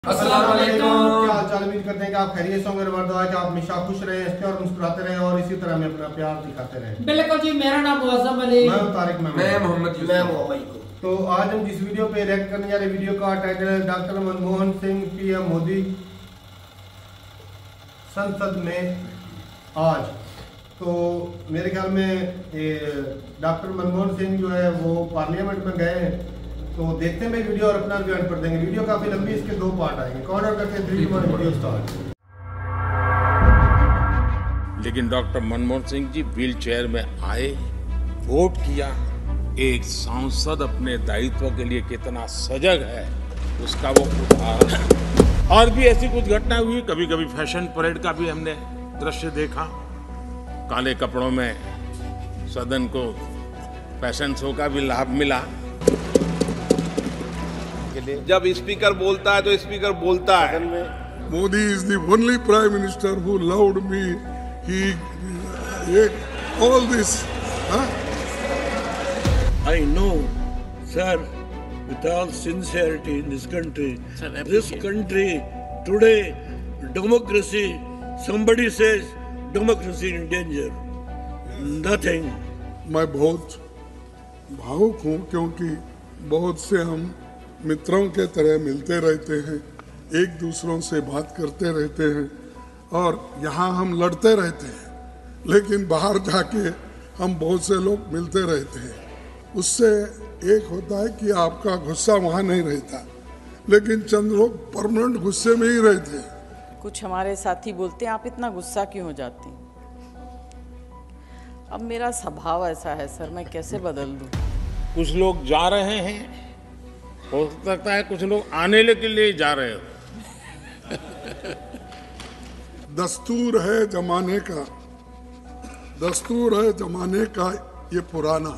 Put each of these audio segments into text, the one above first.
अस्सलाम वालेकुम। क्या हाल चाल, उम्मीद करते हैं कि आप खैरियत से होंगे। दुआ कि आप हमेशा खुश रहें, हंसते और मुस्कुराते रहें और इसी तरह में अपना प्यार दिखाते रहें। बिल्कुल जी, मेरा नाम मुअज़्ज़म अली, मैं तारिक, मैं मोहम्मद यूसुफ। तो आज हम जिस वीडियो पे रिएक्ट करने जा रहे हैं, वीडियो का टाइटल है डॉक्टर मनमोहन सिंह पीएम मोदी संसद में आज। तो मेरे ख्याल में डॉक्टर मनमोहन सिंह जो है वो पार्लियामेंट में गए हैं। तो देखते हैं भाई वीडियो और अपना रिव्यू कर देंगे। वीडियो काफी लंबी, इसके 2 पार्ट आएंगे। कॉर्नर करके 3 2 1 वीडियो स्टार्ट। लेकिन doctor Manmohan Singh ji wheel chair में आए, वोट किया। एक सांसद अपने दायित्व के लिए कितना सजग है उसका वो उदाहरण है। और भी ऐसी कुछ घटनाएं हुई, कभी कभी फैशन परेड का भी हमने दृश्य देखा। काले कपड़ों में सदन को फैशन शो का भी लाभ मिला। जब स्पीकर बोलता है तो स्पीकर बोलता है। Modi is the only prime minister who loved me. He all this. Huh? I know, sir, with all sincerity in this country, today, democracy, somebody says democracy in danger. Nothing. मैं बहुत भावुक हूँ क्योंकि बहुत से हम मित्रों के तरह मिलते रहते हैं, एक दूसरों से बात करते रहते हैं और यहाँ हम लड़ते रहते हैं, लेकिन बाहर जाके हम बहुत से लोग मिलते रहते हैं। उससे एक होता है कि आपका गुस्सा वहाँ नहीं रहता, लेकिन चंद लोग परमानेंट गुस्से में ही रहते हैं। कुछ हमारे साथी बोलते हैं आप इतना गुस्सा क्यों हो जाती हैं? अब मेरा स्वभाव ऐसा है सर, मैं कैसे बदल दूं? कुछ लोग जा रहे हैं, हो सकता है कुछ लोग आने के लिए जा रहे हो। दस्तूर है जमाने का, दस्तूर है जमाने का ये पुराना,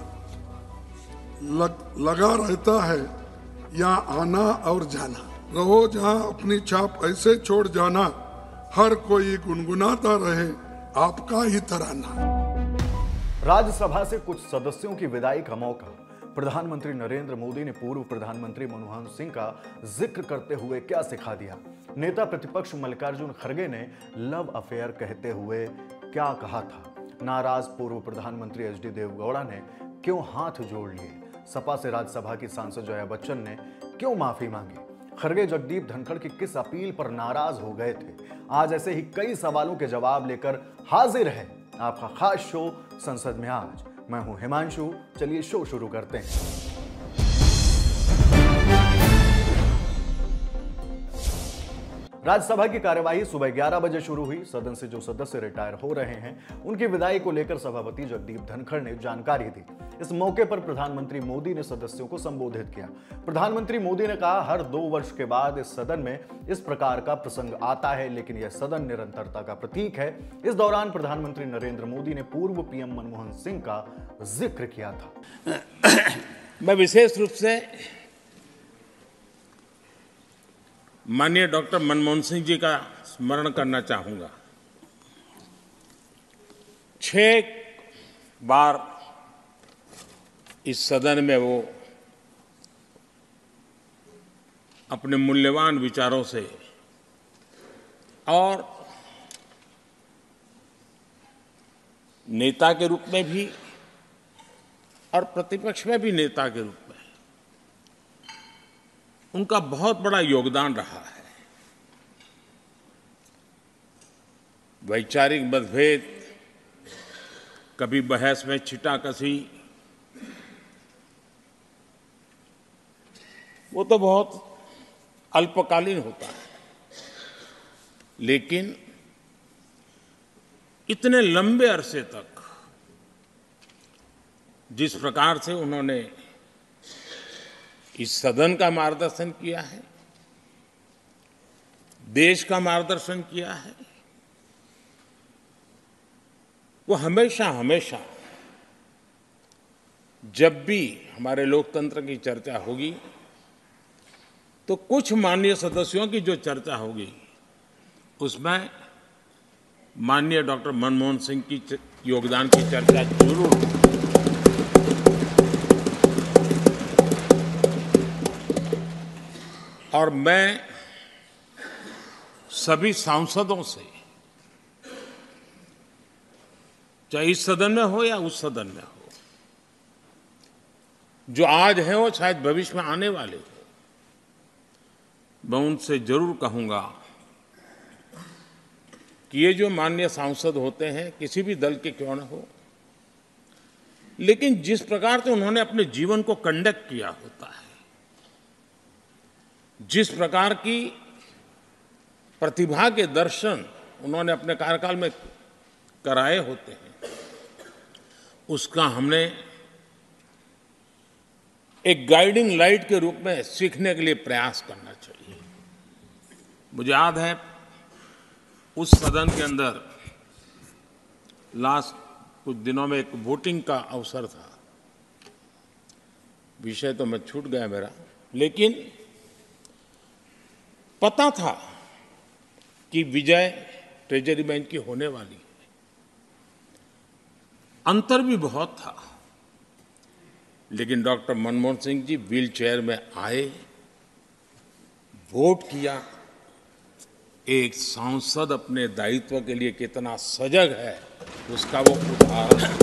लगा रहता है यहाँ आना और जाना। रहो जहाँ अपनी छाप ऐसे छोड़ जाना, हर कोई गुनगुनाता रहे आपका ही तराना। राज्यसभा से कुछ सदस्यों की विदाई का मौका। प्रधानमंत्री नरेंद्र मोदी ने पूर्व प्रधानमंत्री मनमोहन सिंह का जिक्र करते हुए क्या सिखा दिया? नेता प्रतिपक्ष मल्लिकार्जुन खड़गे ने लव अफेयर कहते हुए क्या कहा था? नाराज पूर्व प्रधानमंत्री एचडी देवगौड़ा ने क्यों हाथ जोड़ लिए? सपा से राज्यसभा की सांसद जया बच्चन ने क्यों माफी मांगी? खड़गे जगदीप धनखड़ की किस अपील पर नाराज हो गए थे? आज ऐसे ही कई सवालों के जवाब लेकर हाजिर है आपका खास शो संसद में आज। मैं हूं हिमांशु, चलिए शो शुरू करते हैं। राज्यसभा की कार्यवाही सुबह 11 बजे शुरू हुई। सदन से जो सदस्य रिटायर हो रहे हैं उनकी विदाई को लेकर सभापति जगदीप धनखड़ ने जानकारी दी। इस मौके पर प्रधानमंत्री मोदी ने सदस्यों को संबोधित किया। प्रधानमंत्री मोदी ने कहा, हर 2 वर्ष के बाद इस सदन में इस प्रकार का प्रसंग आता है, लेकिन यह सदन निरंतरता का प्रतीक है। इस दौरान प्रधानमंत्री नरेंद्र मोदी ने पूर्व पीएम मनमोहन सिंह का जिक्र किया था। मैं विशेष रूप से माननीय डॉक्टर मनमोहन सिंह जी का स्मरण करना चाहूंगा। 6 बार इस सदन में वो अपने मूल्यवान विचारों से और नेता के रूप में भी और प्रतिपक्ष में भी नेता के रूप में उनका बहुत बड़ा योगदान रहा है। वैचारिक मतभेद, कभी बहस में छिटाकशी, वो तो बहुत अल्पकालीन होता है, लेकिन इतने लंबे अरसे तक जिस प्रकार से उन्होंने इस सदन का मार्गदर्शन किया है, देश का मार्गदर्शन किया है, वो हमेशा हमेशा जब भी हमारे लोकतंत्र की चर्चा होगी तो कुछ माननीय सदस्यों की जो चर्चा होगी उसमें माननीय डॉक्टर मनमोहन सिंह की योगदान की चर्चा जरूर होगी। और मैं सभी सांसदों से, चाहे इस सदन में हो या उस सदन में हो, जो आज है वो शायद भविष्य में आने वाले हो, मैं उनसे जरूर कहूंगा कि ये जो माननीय सांसद होते हैं, किसी भी दल के क्यों न हो, लेकिन जिस प्रकार से उन्होंने अपने जीवन को कंडक्ट किया होता है, जिस प्रकार की प्रतिभा के दर्शन उन्होंने अपने कार्यकाल में कराए होते हैं, उसका हमने एक गाइडिंग लाइट के रूप में सीखने के लिए प्रयास करना चाहिए। मुझे याद है उस सदन के अंदर लास्ट कुछ दिनों में एक वोटिंग का अवसर था, विषय तो मैं छूट गया मेरा, लेकिन पता था कि विजय ट्रेजरी बैंक की होने वाली है। अंतर भी बहुत था, लेकिन doctor Manmohan Singh ji wheel chair में आए, वोट किया। एक सांसद अपने दायित्व के लिए कितना सजग है, उसका वो उदाहरण,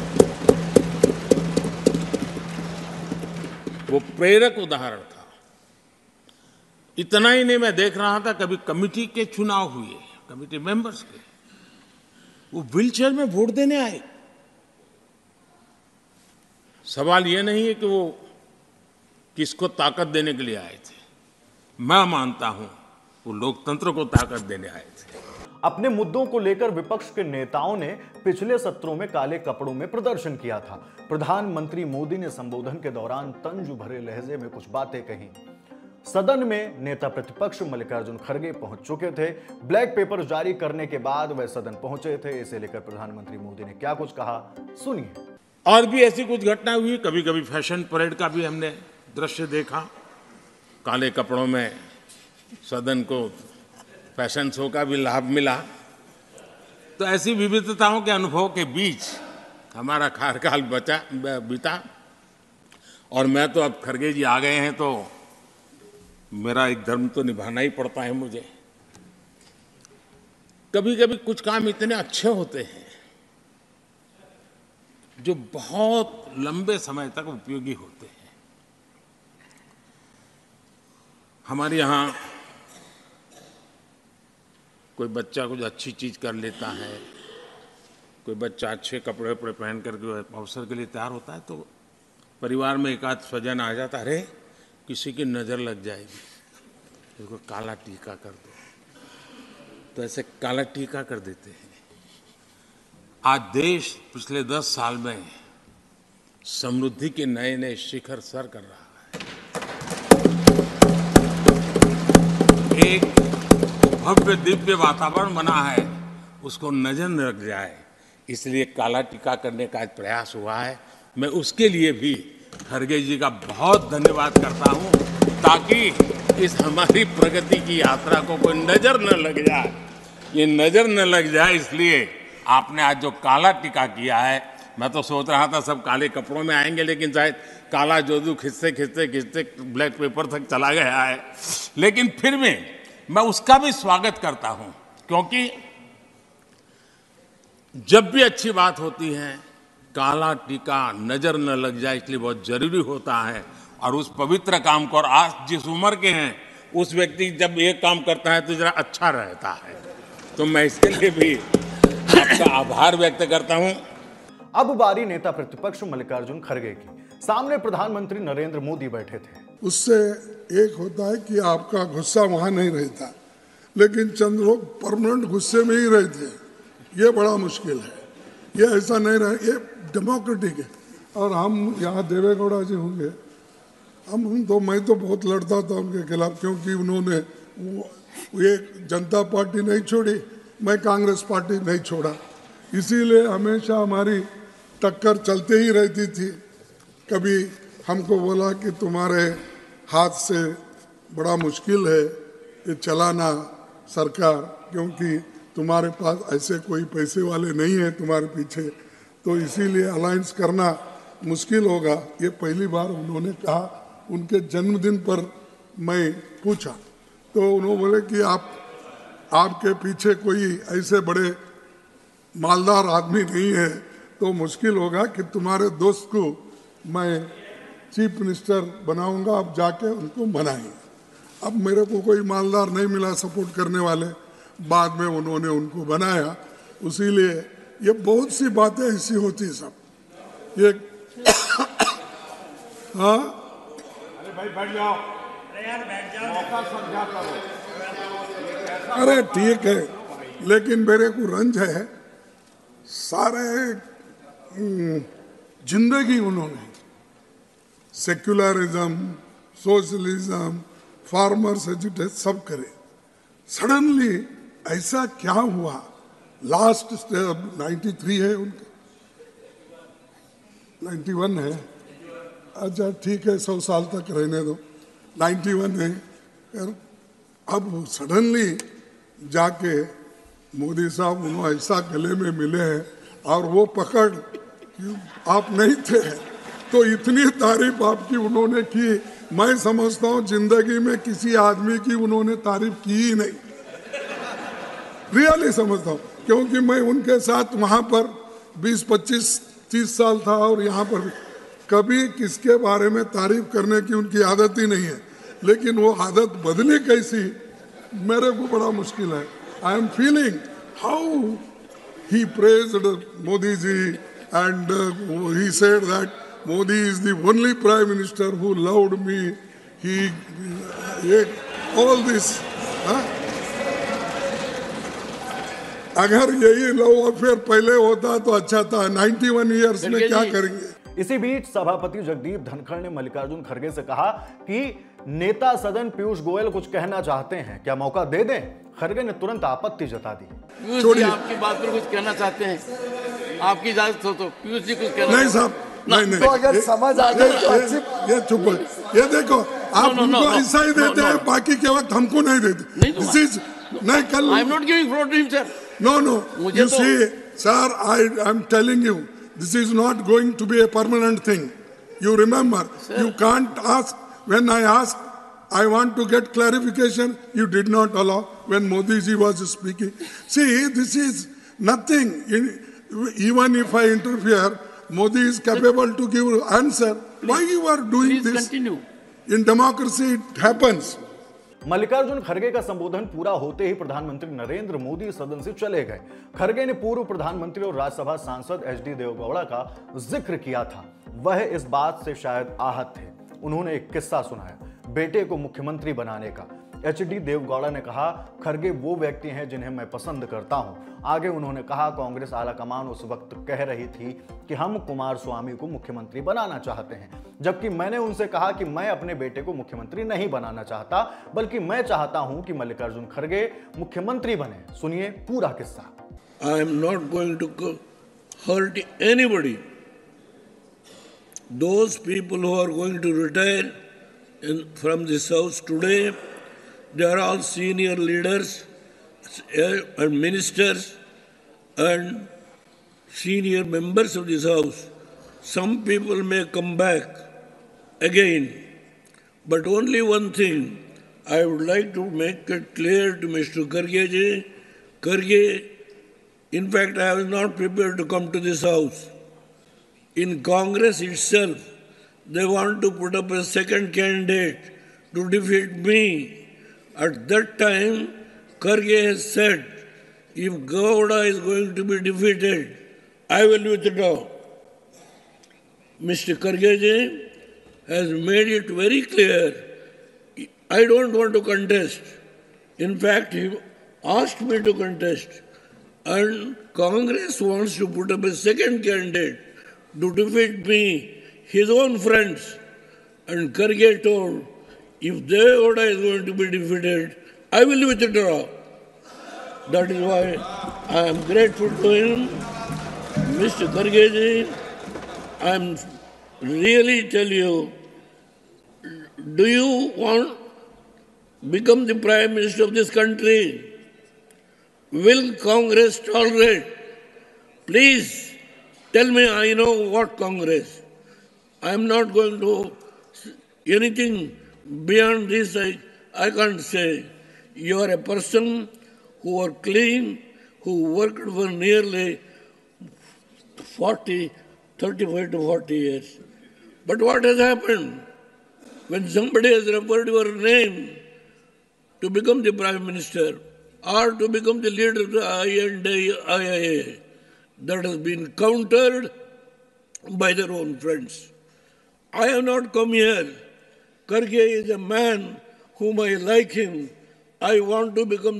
वो प्रेरक उदाहरण था। इतना ही नहीं, मैं देख रहा था कभी कमिटी के चुनाव हुए, कमिटी मेंबर्स के, वो व्हील चेयर में वोट देने आए। सवाल ये नहीं है कि वो किसको ताकत देने के लिए आए थे, मैं मानता हूं वो लोकतंत्र को ताकत देने आए थे। अपने मुद्दों को लेकर विपक्ष के नेताओं ने पिछले सत्रों में काले कपड़ों में प्रदर्शन किया था। प्रधानमंत्री मोदी ने संबोधन के दौरान तंज भरे लहजे में कुछ बातें कही। सदन में नेता प्रतिपक्ष मल्लिकार्जुन खड़गे पहुंच चुके थे। ब्लैक पेपर जारी करने के बाद वह सदन पहुंचे थे। इसे लेकर प्रधानमंत्री मोदी ने क्या कुछ कहा, सुनिए। और भी ऐसी कुछ घटना हुई, कभी कभी फैशन परेड का भी हमने दृश्य देखा, काले कपड़ों में सदन को फैशन शो का भी लाभ मिला। तो ऐसी विविधताओं के अनुभव के बीच हमारा कार्यकाल बीता, और मैं तो अब खड़गे जी आ गए हैं तो मेरा एक धर्म तो निभाना ही पड़ता है मुझे। कभी कभी कुछ काम इतने अच्छे होते हैं जो बहुत लंबे समय तक उपयोगी होते हैं। हमारे यहाँ कोई बच्चा कुछ अच्छी चीज कर लेता है, कोई बच्चा अच्छे कपड़े वपड़े पहन करके अवसर के लिए तैयार होता है, तो परिवार में एक आध स्वजन आ जाता है, अरे किसी की नज़र लग जाएगी, उसको काला टीका कर दो, तो ऐसे काला टीका कर देते हैं। आज देश पिछले 10 साल में समृद्धि के नए नए शिखर सर कर रहा है। एक भव्य दिव्य वातावरण बना है, उसको नजर न लग जाए, इसलिए काला टीका करने का आज प्रयास हुआ है। मैं उसके लिए भी खड़गे जी का बहुत धन्यवाद करता हूं, ताकि इस हमारी प्रगति की यात्रा को कोई नजर न लग जाए। ये नजर न लग जाए इसलिए आपने आज जो काला टीका किया है, मैं तो सोच रहा था सब काले कपड़ों में आएंगे, लेकिन शायद काला जोदू खिंचते खिंचते खिंचते ब्लैक पेपर तक चला गया है। लेकिन फिर भी मैं उसका भी स्वागत करता हूं, क्योंकि जब भी अच्छी बात होती है, काला टीका नजर न लग जाए इसलिए बहुत जरूरी होता है। और उस पवित्र काम को, और आज जिस उम्र के हैं उस व्यक्ति जब ये काम करता है तो जरा अच्छा रहता है, तो मैं इसके लिए भी आपका आभार व्यक्त करता हूं। अब बारी नेता प्रतिपक्ष मल्लिकार्जुन खड़गे की। सामने प्रधानमंत्री नरेंद्र मोदी बैठे थे। उससे एक होता है कि आपका गुस्सा वहां नहीं रहता, लेकिन चंद लोग परमानेंट गुस्से में ही रहते हैं, ये बड़ा मुश्किल है। ये ऐसा नहीं रहे, ये डेमोक्रेटिक है। और हम यहाँ देवेगौड़ा जी होंगे, मैं तो बहुत लड़ता था उनके खिलाफ, क्योंकि उन्होंने ये जनता पार्टी नहीं छोड़ी, मैं कांग्रेस पार्टी नहीं छोड़ा, इसीलिए हमेशा हमारी टक्कर चलते ही रहती थी। कभी हमको बोला कि तुम्हारे हाथ से बड़ा मुश्किल है ये चलाना सरकार, क्योंकि तुम्हारे पास ऐसे कोई पैसे वाले नहीं है तुम्हारे पीछे, तो इसीलिए अलायंस करना मुश्किल होगा। ये पहली बार उन्होंने कहा, उनके जन्मदिन पर मैं पूछा तो उन्होंने बोले कि आपके पीछे कोई ऐसे बड़े मालदार आदमी नहीं है तो मुश्किल होगा कि तुम्हारे दोस्त को मैं चीफ मिनिस्टर बनाऊंगा, आप जाके उनको बनाएं। अब मेरे को कोई मालदार नहीं मिला सपोर्ट करने वाले, बाद में उन्होंने उनको बनाया। उसीलिए ये बहुत सी बातें ऐसी होती सब ये हाँ अरे भाई बैठ जाओ, अरे यार बैठ जाओ, मौका समझा करो। अरे ठीक है, लेकिन मेरे को रंज है, सारे जिंदगी उन्होंने सेक्युलरिज्म, सोशलिज्म, फार्मर्स एजुटेशन सब करे। सडनली ऐसा क्या हुआ? लास्ट 93 है उनके, 91 है, अच्छा ठीक है 100 साल तक रहने दो, 91 है। अब सडनली जाके मोदी साहब उन्होंने ऐसा गले में मिले हैं और वो पकड़ आप नहीं थे तो इतनी तारीफ आपकी उन्होंने की, मैं समझता हूँ जिंदगी में किसी आदमी की उन्होंने तारीफ की ही नहीं, रियली समझता हूँ। क्योंकि मैं उनके साथ वहाँ पर 20, 25, 30 साल था और यहाँ पर कभी किसके बारे में तारीफ करने की उनकी आदत ही नहीं है, लेकिन वो आदत बदली कैसी मेरे को बड़ा मुश्किल है। I am feeling how he praised Modi ji and he said that Modi is the only prime minister who loved me. He all this. अगर यही लव अफेयर पहले होता तो अच्छा था। 91 इयर्स में क्या करेंगे? इसी बीच सभापति जगदीप धनखड़ ने मल्लिकार्जुन खड़गे से कहा कि नेता सदन पीयूष गोयल कुछ कहना चाहते हैं, क्या मौका दे दें? खड़गे ने तुरंत आपत्ति जता दी। पीयूष जी आपकी बात पर कुछ कहना चाहते हैं, आपकी इजाजत हो तो पीयूष जी कुछ कहना नहीं साहब, नहीं तो अगर समझ आ जाए तो अच्छी ये चुप, ये देखो आप उनको ऐसा ही देते हैं, बाकी के वक्त हमको नहीं देते। दिस इज नहीं कल I am not giving floor to him sir. No no, you see sir, I am telling you this is not going to be a permanent thing. You remember, sir, you can't ask. When I asked, I want to get clarification, you did not allow when Modi ji was speaking. See, this is nothing. Even if I interfere, Modi is capable to give answer. Please, why you are doing this? Continue. In democracy, it happens. Mallikarjun खड़गे का संबोधन पूरा होते ही प्रधानमंत्री नरेंद्र मोदी सदन से चले गए। खड़गे ने पूर्व प्रधानमंत्री और राज्यसभा सांसद एचडी देवगौड़ा का जिक्र किया था। वह इस बात से शायद आहत थे। उन्होंने एक किस्सा सुनाया बेटे को मुख्यमंत्री बनाने का। एचडी देवगौड़ा ने कहा, खड़गे वो व्यक्ति हैं जिन्हें मैं पसंद करता हूं। आगे उन्होंने कहा, कांग्रेस आलाकमान उस वक्त कह रही थी कि हम कुमारस्वामी को मुख्यमंत्री बनाना चाहते हैं, जबकि मैंने उनसे कहा कि मैं अपने बेटे को मुख्यमंत्री नहीं बनाना चाहता, बल्कि मैं चाहता हूं कि मल्लिकार्जुन खड़गे मुख्यमंत्री बने। सुनिए पूरा किस्सा। I am not going to hurt anybody. Those people who are going to retire from this house today, they are all senior leaders and ministers and senior members of this house. Some people may come back again, but only one thing I would like to make it clear to Mr. Kharge ji. Kharge, in fact, I was not prepared to come to this house. In Congress itself, they want to put up a second candidate to defeat me. At that time, Kharge has said, if Gowda is going to be defeated, I will withdraw. Mr. Kharge ji has made it very clear, I don't want to contest. In fact, he asked me to contest. And Congress wants to put up a second candidate to defeat me, his own friends. And Kharge told, if Devegoda is going to be defeated, I will withdraw. That is why I am grateful to him. Mr. Kharge ji, I am really tell you, do you want to become the Prime Minister of this country? Will Congress tolerate? Please tell me, I know what Congress. I am not going to anything beyond this, I can't say. You are a person who are clean, who worked for nearly 35 to 40 years. But what has happened? When somebody has referred your name to become the Prime Minister or to become the leader of the IIA, that has been countered by their own friends. I have not come here. Kharge is a man whom I like him. I want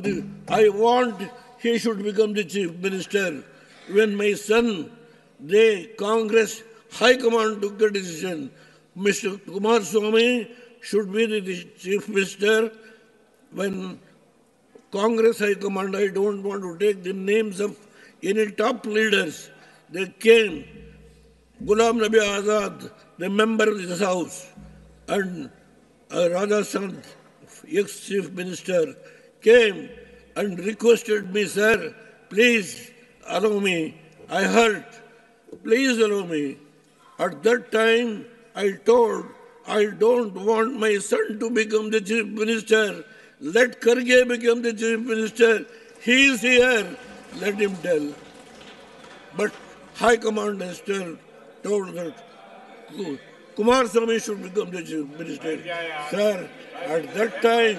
he should become the Chief Minister. When my son, the Congress High Command took the decision, Mr. Kumaraswamy should be the Chief Minister. When Congress High Command, I don't want to take the names of any top leaders, they came. Ghulam Nabi Azad, the member of this house, and Radha Sant, ex-Chief Minister, came and requested me, sir, please allow me. I hurt. Please allow me. At that time, I told, I don't want my son to become the Chief Minister. Let Kharge become the Chief Minister. He is here. Let him tell. But High Command has told that Kumaraswamy should become the Chief Minister. Sir, at that time,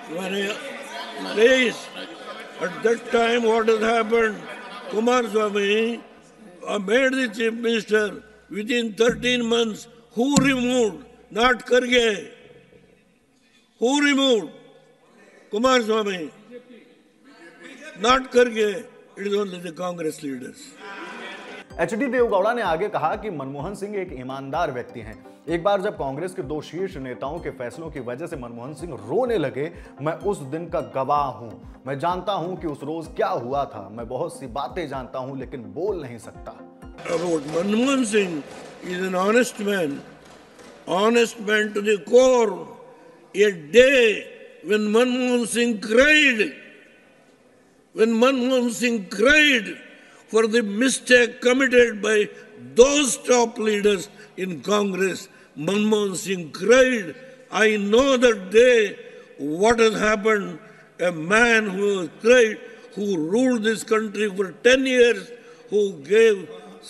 what has happened? Kumaraswamy made the Chief Minister within 13 months. Who removed? Not Kharge. Who removed? Kumaraswamy. Not Kharge. It is only the Congress leaders. HD Deve Gowda ने आगे कहा कि मनमोहन सिंह एक ईमानदार व्यक्ति हैं। एक बार जब कांग्रेस के दो शीर्ष नेताओं के फैसलों की वजह से मनमोहन सिंह रोने लगे, मैं उस दिन का गवाह हूं। मैं जानता हूं कि उस रोज क्या हुआ था। मैं बहुत सी बातें जानता हूं लेकिन बोल नहीं सकता। About Manmohan Singh is an honest man to the core. A day when Manmohan Singh cried for the mistake committed by those top leaders in Congress. Manmohan Singh cried. I know that day what has happened. A man who cried, who ruled this country for 10 years, who gave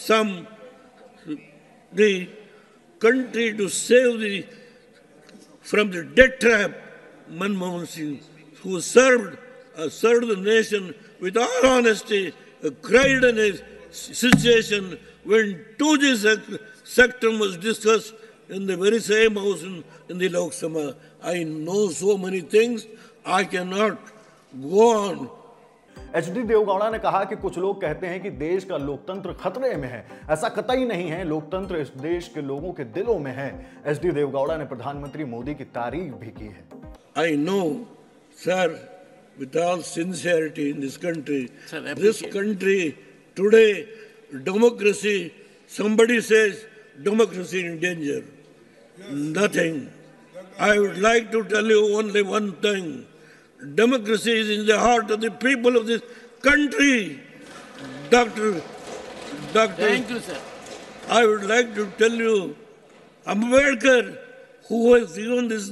the country to save from the death trap. Manmohan Singh, who served the nation with all honesty, cried in a situation when 2G sector was discussed in the very same house in the Lok Sabha. I know so many things, I cannot go on. HD Deve Gowda ने कहा कि कुछ लोग कहते हैं कि देश का लोकतंत्र खतरे में है। ऐसा कतई नहीं है। लोकतंत्र इस देश के लोगों के दिलों में है। एचडी देवगौड़ा ने प्रधानमंत्री मोदी की तारीफ भी की है। I know, sir, with all sincerity in this country, today, democracy, somebody says democracy in danger. Nothing. I would like to tell you only one thing. Democracy is in the heart of the people of this country. Doctor. Thank you, sir. I would like to tell you, Ambedkar, who has given this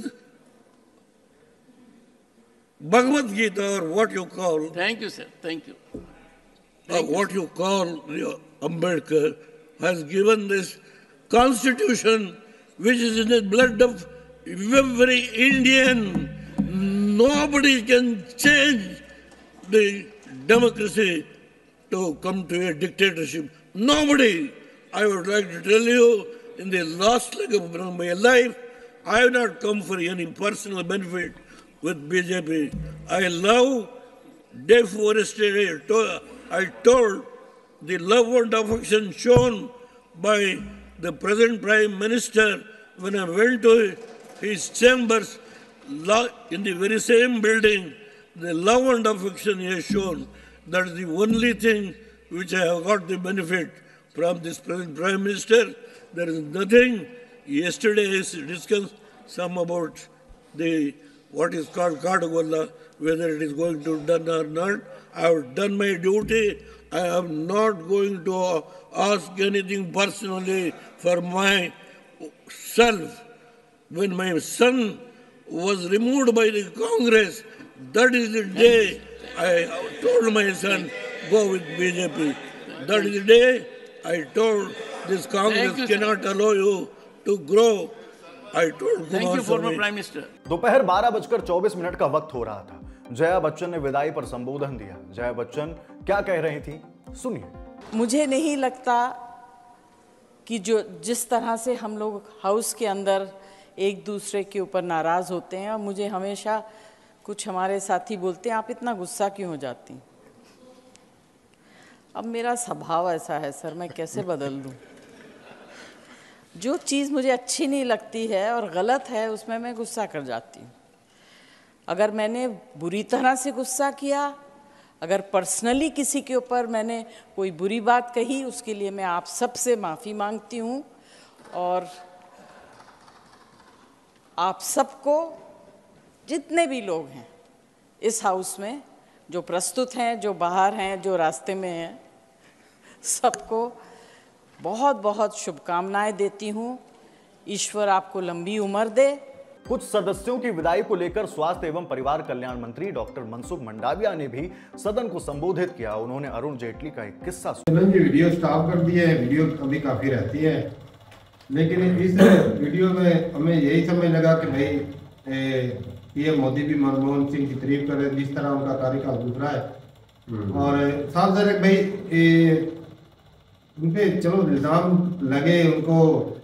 Bhagavad Gita, or what you call. Thank you, sir. Thank you. What you call Ambedkar, has given this constitution, which is in the blood of every Indian. Nobody can change the democracy to come to a dictatorship. Nobody. I would like to tell you, in the last leg of my life, I have not come for any personal benefit with BJP. I love deforestation. I told the love and affection shown by the present Prime Minister when I went to his chambers in the very same building. The love and affection he has shown. That is the only thing which I have got the benefit from this present Prime Minister. There is nothing. Yesterday I discussed some about what is called Kadagolla, whether it is going to be done or not. I have done my duty. I am not going to ask anything personally for myself. When my son was removed by the Congress, that is the day I told my son, go with BJP. That is the day I told this Congress cannot allow you to grow. I told Thank you, former Kumaraswamy. Prime Minister. दोपहर 12:24 का वक्त हो रहा था। जया बच्चन ने विदाई पर संबोधन दिया। जया बच्चन क्या कह रही थी, सुनिए। मुझे नहीं लगता कि जिस तरह से हम लोग हाउस के अंदर एक दूसरे के ऊपर नाराज होते हैं, और मुझे हमेशा कुछ हमारे साथी बोलते हैं आप इतना गुस्सा क्यों हो जाती। अब मेरा स्वभाव ऐसा है सर, मैं कैसे बदल दूं। जो चीज़ मुझे अच्छी नहीं लगती है और गलत है उसमें मैं गुस्सा कर जाती हूँ। अगर मैंने बुरी तरह से गुस्सा किया, अगर पर्सनली किसी के ऊपर मैंने कोई बुरी बात कही, उसके लिए मैं आप सबसे माफ़ी मांगती हूँ। और आप सबको, जितने भी लोग हैं इस हाउस में, जो प्रस्तुत हैं, जो बाहर हैं, जो रास्ते में हैं, सबको बहुत बहुत शुभकामनाएं देती हूँ। ईश्वर आपको लंबी उम्र दे। कुछ सदस्यों की विदाई को लेकर स्वास्थ्य एवं परिवार कल्याण मंत्री डॉक्टर मनसुख मंडाविया ने भी सदन को संबोधित किया। उन्होंने अरुण जेटली का एक किस्सा सुना। वीडियो स्टॉप कर दिए है, वीडियो अभी काफी रहती है, लेकिन इस वीडियो में हमें यही समझ लगा कि भाई पीएम मोदी भी मनमोहन सिंह की तारीफ कर रहे हैं, जिस तरह उनका कार्यकाल गुजरा है। और साफ ज़ाहिर भाई उनपे चलो इल्जाम लगे, उनको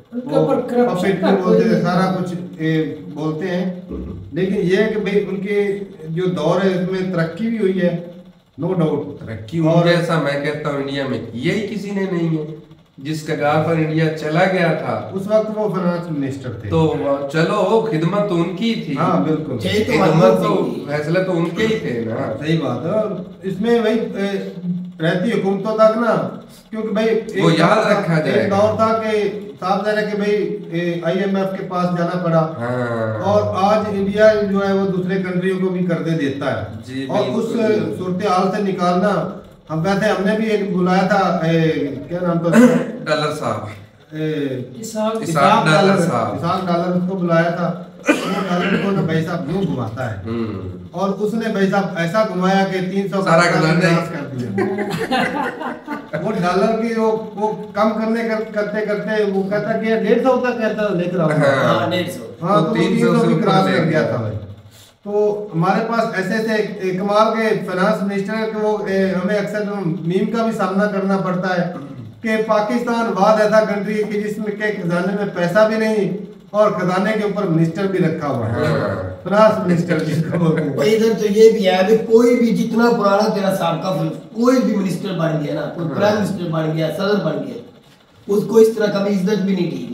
बोलते हैं, सारा कुछ बोलते हैं, लेकिन ये है कि भाई उनके जो दौर है उसमें तरक्की भी हुई है, नो डाउट तरक्की हुई है। ऐसा मैं कहता हूँ इंडिया में यही किसी ने नहीं है। जिस कगार पर इंडिया चला गया था उस वक्त वो फाइनेंस मिनिस्टर थे, तो चलो खिदमत तो उनकी थी। हाँ बिल्कुल, खिदमत तो फैसले तो उनके ही थे ना। सही बात है। इसमें वही रहती हुकूमतों तक ना, क्योंकि भाई वो याद रखा जाए, दौर था कि साफ ज़ाहिर है कि भाई IMF के पास जाना पड़ा। और आज इंडिया जो है वो दूसरे कंट्रियों को भी कर्जे देता है, और उस सूरत हाल से निकालना, हम कहते हैं, हमने भी एक बुलाया था, क्या नाम था, डॉलर साहब, इसाक डॉलर उसको बुलाया था। वो डॉलर को ना भाई साहब यूं घुमाता है, और उसने भाई साहब ऐसा घुमाया कि 300 सारा कर दिया। वो डॉलर की वो कम करने करते करते वो कहता कि 150 तक कहता लेकर आओ। हाँ, तो 300 भी क्रॉस कर गया था भाई। तो हमारे पास ऐसे ऐसे कमाल के फाइनेंस मिनिस्टर के वो हमें अक्सर मीम का भी सामना करना पड़ता है कि पाकिस्तान बाद ऐसा कंट्री है कि जिसमें के खजाने में पैसा भी नहीं और खजाने के ऊपर मिनिस्टर भी रखा हुआ है, फाइनेंस मिनिस्टर जिसको बोलते हैं। इधर तो ये भी है, कोई भी जितना पुराना तेरा साहब का कोई भी मिनिस्टर बन गया ना, कोई प्राइम मिनिस्टर बन गया, सदर बन गया, उसको इस तरह कभी इज्जत भी नहीं की गई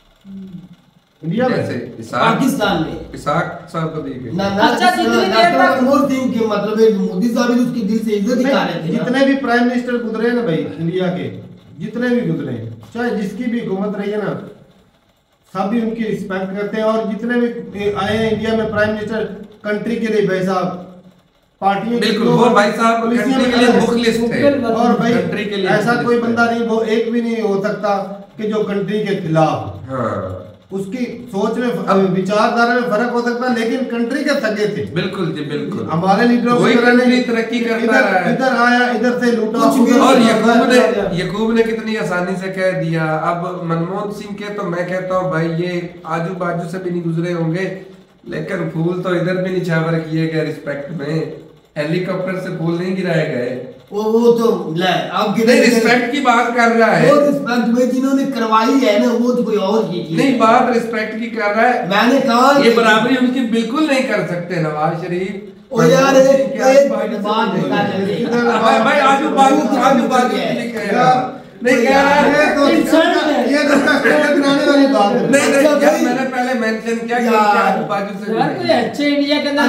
इंडिया में, पाकिस्तान में। इसाक साहब को दी गई ना मनमोहन सिंह के मतलब मोदी साहब भी उसकी दिल से इज्जत ही कर रहे थे। जितने भी प्राइम मिनिस्टर गुजरे ना भाई इंडिया के, जितने भी गुजरे, चाहे जिसकी भी हुकूमत रही है ना, सब भी उनकी रिस्पेक्ट करते हैं। और जितने भी आए हैं इंडिया में प्राइम मिनिस्टर, कंट्री के लिए भाई साहब पार्टियों बिल्कुल, वो भाई साहब कंट्री के लिए मुखलिस थे। और भाई ऐसा कोई बंदा नहीं, वो एक भी नहीं हो सकता कि जो कंट्री के खिलाफ, उसकी सोच में विचारधारा में फर्क हो सकता है, लेकिन कंट्री के सगे थे। बिल्कुल जी बिल्कुल। हमारे लीडरों की तरह नहीं तरक्की करता रहा है, इधर आया, इधर से लूटा। और यकूब ने कितनी आसानी से कह दिया। अब मनमोहन सिंह के तो मैं कहता हूँ भाई ये आजू बाजू से भी नहीं गुजरे होंगे, लेकिन फूल तो इधर भी निछावर किए गए रिस्पेक्ट में, हेलीकॉप्टर से फूल नहीं गिराए गए। वो तो नहीं, रिस्पेक्ट की बात कर रहा है, वो रिस्पेक्ट में जिन्होंने करवाई है ना, वो तो कोई और की नहीं, बात रिस्पेक्ट की कर रहा है। मैंने कहा ये बराबरी उनकी बिल्कुल नहीं कर सकते नवाज शरीफ। ओ यार एक बात भाई आजू बाजू नहीं कह रहा है, ये तो गिराने वाली बात है। नहीं, मैंने पहले मेंशन किया कि आजू बाजू से कोई अच्छे इंडिया के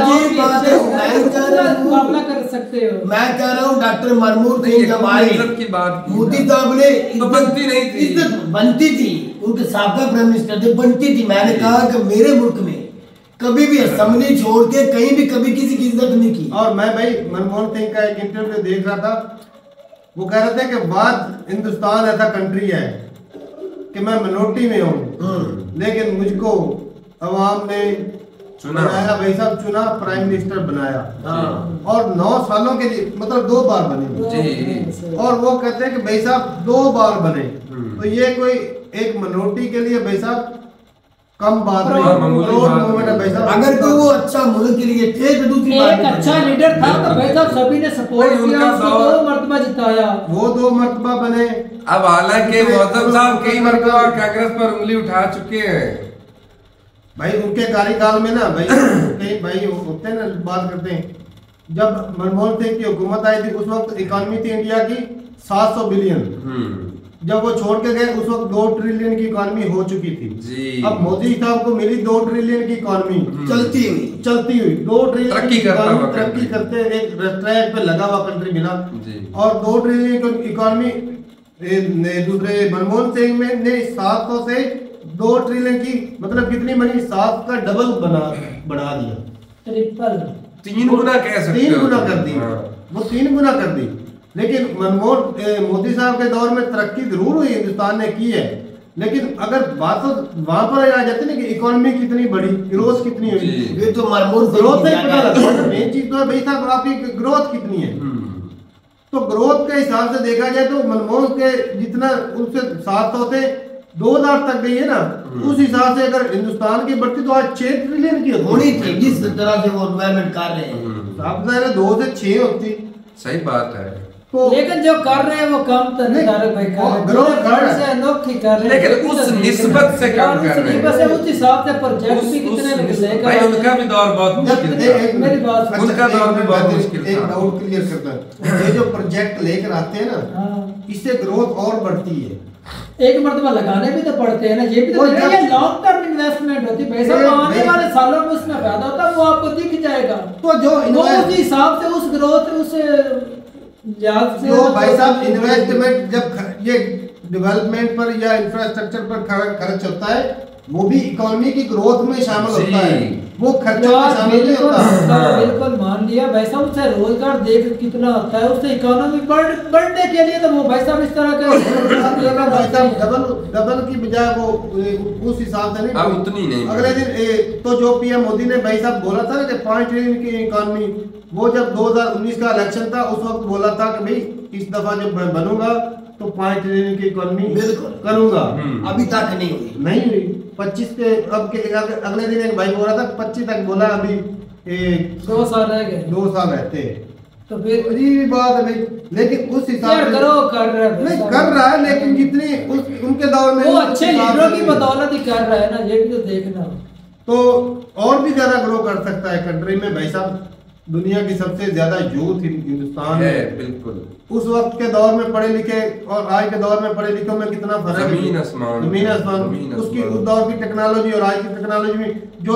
अंदर मुकाबला कर सकते हो। मैं कह रहा हूँ डॉक्टर मनमोहन सिंह जब आए, की बात मोदी साहब ने तो बनती नहीं थी, इज्जत बनती थी, उनके साबिका प्राइम मिनिस्टर थे, बनती थी। मैंने कहा कि मेरे मुल्क में कभी भी असेंबली छोड़ के कहीं भी कभी किसी की इज्जत नहीं की। और मैं भाई मनमोहन सिंह का एक इंटरव्यू देख रहा था, वो कह रहे थे कि बाद हिंदुस्तान ऐसा कंट्री है कि मैं मिनोरिटी में हूँ, लेकिन मुझको अवाम ने बनाया भाई साहब, चुना, प्राइम मिनिस्टर बनाया, और 9 सालों के लिए मतलब 2 बार बने, और वो कहते हैं कि भाई साहब 2 बार बने, तो ये कोई एक मिनोरिटी के लिए भाई साहब कम बात नहीं, भाई साहब। अगर तो वो अच्छा मुल्क के लिए थे तो दूसरी एक अच्छा लीडर था तो भाई साहब सभी ने सपोर्ट किया, उसको 2 मर्तबा जिताया, वो 2 मर्तबा बने। अब हालांकि मौजूद साहब कई मरतबा कांग्रेस पर उंगली उठा चुके हैं भाई, उनके कार्यकाल में ना भाई कई भाई होते हैं ना, बात करते हैं, जब मनमोहन सिंह की हुकूमत आई थी उस वक्त इकोनॉमी थी इंडिया की 700 बिलियन, जब वो छोड़ के गए उस वक्त 2 ट्रिलियन की इकोनॉमी हो चुकी थी। अब मोदी साहब को मिली 2 ट्रिलियन की इकोनॉमी, चलती हुई 2 ट्रिलियन तरक्की करते एक ट्रैक पे लगा हुआ कंट्री मिला, और 2 ट्रिलियन की इकोनॉमी दूसरे मनमोहन सिंह में ने 700 से 2 ट्रिलियन की मतलब कितनी बनी, 7 का डबल बढ़ा दिया, ट्रिपल 3 गुना कह सकते हो, 3 गुना कर दी, वो 3 गुना कर दी। लेकिन मोदी साहब के दौर में तरक्की जरूर हुई, हिंदुस्तान ने की है, लेकिन अगर बात तो वहां पर आ जाती है ना कि इकोनॉमी कितनी बड़ी, ग्रोथ कितनी हुई, ये तो ग्रोथ से पता लगता है। मेन चीज तो है भाई साहब आपकी ग्रोथ कितनी है, तो ग्रोथ के हिसाब से देखा जाए तो मनमोहन के जितना उनसे 700 से 2000 तक गई है ना, उस हिसाब से अगर हिंदुस्तान की बढ़ती तो आज 6 ट्रिलियन की होनी थी, जिस तरह से वो डेवलपमेंट कर रहे हैं। आप 2 से 6 होती, सही बात है, तो लेकिन जो कर रहे हैं वो कम तो नहीं कर रहे भाई, से अनोखी कर रहे हैं, लेकिन उस निस्बत से कम कर रहे हैं, उस हिसाब से प्रोजेक्ट भी कितने निकले भाई, उनका भी दौर बहुत मुश्किल था, मेरी बात उनका दौर भी बहुत मुश्किल था। एक डाउट क्लियर करता है, ये जो प्रोजेक्ट लेकर आते हैं ना, इससे ग्रोथ और बढ़ती है, एक मरतबा लगाने भी तो पड़ते हैं ना, ये भी तो ये लॉन्ग टर्म इन्वेस्टमेंट होती है, पैसा आने वाले सालों में उसमें फायदा होता है, वो आपको दिख जाएगा, तो जो उस हिसाब से उस ग्रोथ उस जो भाई साहब इन्वेस्टमेंट जब ये डेवलपमेंट पर या इंफ्रास्ट्रक्चर पर खर्च होता है, वो भी इकोनॉमी की ग्रोथ में शामिल होता है, वो खर्चों में शामिल नहीं होता। बिल्कुल मान लिया भाई साहब, उससे रोजगार देख कितना होता है, उससे इकोनॉमी बढ़ने के लिए तो वो भाई साहब इस तरह का डबल की बजाय वो उस हिसाब से नहीं, उतनी नहीं। अगले दिन तो जो पीएम मोदी ने भाई साहब बोला था ना कि 5 ट्रिलियन की इकोनॉमी, वो जब 2019 का इलेक्शन था उस वक्त बोला था कि भाई इस दफा जब मैं बनूंगा तो 5 ट्रिलियन की इकोनॉमी करूंगा, अभी तक नहीं हुई 25 के अब के अगले दिन एक भाई बोल रहा था 25 तक बोला, अभी 2 साल रह गए, 2 साल रहते, तो फिर अजीब बात है भाई, लेकिन उस हिसाब से कर रहा है, लेकिन जितनी उनके दौर में वो अच्छे लीडरों की बदौलत ही कर रहा है ना, ये भी तो देखना, तो और भी ज्यादा ग्रो कर सकता है कंट्री में भाई साहब। दुनिया की सबसे ज्यादा यूथ हिंदुस्तान है, बिल्कुल। उस वक्त के दौर में पढ़े लिखे और आज के दौर में पढ़े लिखे में कितना फर्क है, जमीन आसमान। उसकी उस दौर की टेक्नोलॉजी और आज की टेक्नोलॉजी में जो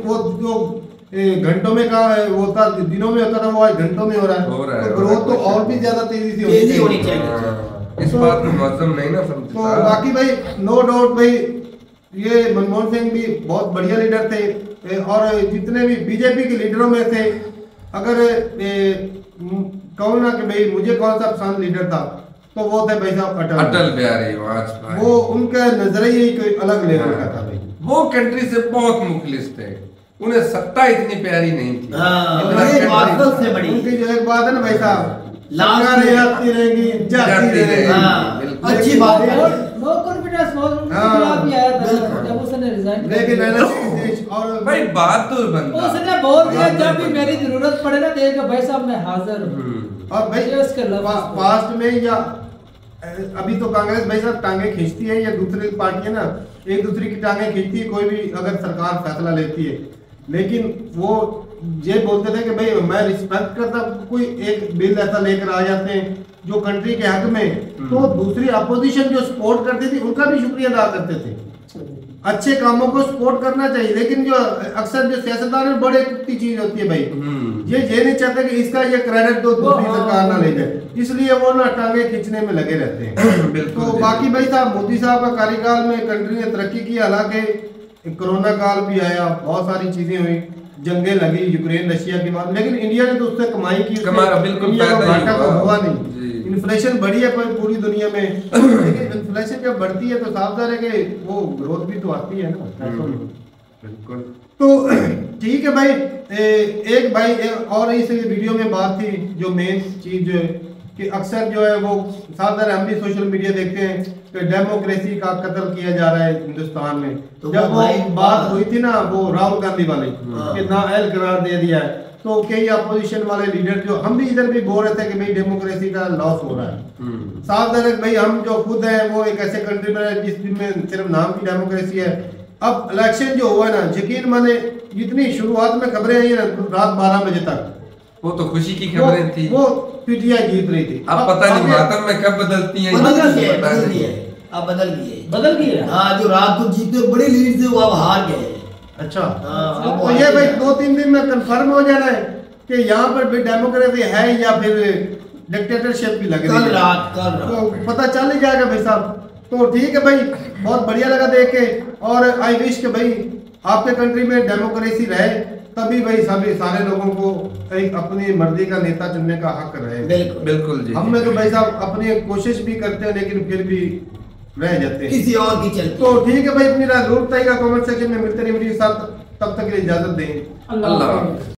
घंटों में का होता, दिनों में होता था, वो आज घंटों में हो रहा है, तो ग्रोथ तो और भी ज्यादा तेजी से होनी चाहिए। इस बात में मौसम नहीं ना समझता। तो बाकी भाई नो डाउट भाई ये मनमोहन सिंह भी बहुत बढ़िया लीडर थे, और जितने भी बीजेपी के लीडरों में थे, अगर कहो ना कि भाई मुझे कौन सा पसंद लीडर था, तो वो थे भाई साहब अटल बिहारी वाजपेयी। वो उनका नजरिया ही कोई अलग लेवल का था भाई, वो कंट्री से बहुत मुखलिस थे, उन्हें सत्ता इतनी प्यारी नहीं थी। से बड़ी उनकी जो एक बात है ना भाई साहब, सरकारें आती रहेंगी जाती रहेगी, अच्छी बात है, नो कॉन्फिडेंस खिलाफ भी आया था जब उसने रिजाइन, लेकिन और भाई बात तो बनता, उसने बोल दिया जब भी मेरी जरूरत पड़े ना देखो भाई साहब मैं हाजिर हूं। और भाई पास्ट में या अभी तो कांग्रेस भाई साहब टांगे खींचती है, या दूसरी पार्टियां ना एक दूसरे की टांगे खींचती है, कोई भी अगर सरकार फैसला लेती है, लेकिन वो ये बोलते थे कि भाई मैं रिस्पेक्ट करता, कोई एक बिल ऐसा लेकर आ जाते हैं जो कंट्री के हक में, तो दूसरी अपोजिशन जो सपोर्ट करती थी उनका भी शुक्रिया अदा करते थे, अच्छे कामों को सपोर्ट करना चाहिए। लेकिन जो अक्सर जो सियासतदान है बड़े कुत्ती चीज होती है भाई, ये नहीं चाहते कि इसका ये क्रेडिट तो दूसरी सरकार ना ले जाए, इसलिए वो ना टांगे खींचने में लगे रहते हैं। तो बाकी भाई साहब मोदी साहब का कार्यकाल में कंट्री ने तरक्की की, हालांकि कोरोना काल भी आया, बहुत सारी चीजें हुई, जंगें लगी यूक्रेन रशिया के बाद, लेकिन इंडिया ने तो उससे कमाई की, बिल्कुल घाटा तो हुआ नहीं। इन्फ्लेशन बढ़ी है पूरी दुनिया में, लेकिन इन्फ्लेशन जब बढ़ती है तो साफ है कि वो ग्रोथ भी तो आती है ना पैसों में। बिल्कुल। तो ठीक है भाई, एक और इस वीडियो में बात थी जो मेन चीज जो है कि अक्सर जो है वो साधारण हम भी सोशल मीडिया देखते हैं कि डेमोक्रेसी का कत्ल किया जा रहा है हिंदुस्तान में। तो जब वो बात हुई थी ना वो राहुल गांधी वाली कि नाअहल करार दे दिया है, तो कई अपोजिशन वाले लीडर जो हम भी इधर भी बोल रहे थे कि भाई डेमोक्रेसी का लॉस हो रहा है। सावधान भाई, हम जो खुद है वो एक ऐसे कंट्री में है जिसमें सिर्फ नाम की डेमोक्रेसी है। अब इलेक्शन जो हुआ ना, यकीन माने जितनी शुरुआत में खबरें आई ना रात 12 बजे तक, वो तो खुशी की खबरें थी, वो पीटीआई जीत रही थी। अब पता नहीं मातम में कब बदलती है, अब बदल गई है। हाँ, जो रात को जीते बड़ी लीड से वो अब हार गए। अच्छा, तो ये भाई 2-3 दिन में कंफर्म हो जाना है कि यहाँ पर भी डेमोक्रेसी है या फिर डिक्टेटरशिप भी लग रही है। कल रात तो पता चल ही जाएगा भाई साहब। तो ठीक है भाई, बहुत बढ़िया लगा देख के, और आई विश के भाई आपके कंट्री में डेमोक्रेसी रहे, तभी भाई सभी सारे लोगों को एक अपनी मर्जी का नेता चुनने का हक रहे। बिल्कुल जी। हम में तो भाई साहब अपनी कोशिश भी करते हैं लेकिन फिर भी रह जाते हैं, किसी और की चलती। तो ठीक है भाई, अपनी राय जरूर बताइएगा कमेंट सेक्शन में। मिलते रहिए वीडियो के साथ, तब तक के लिए इजाजत दें। अल्लाह।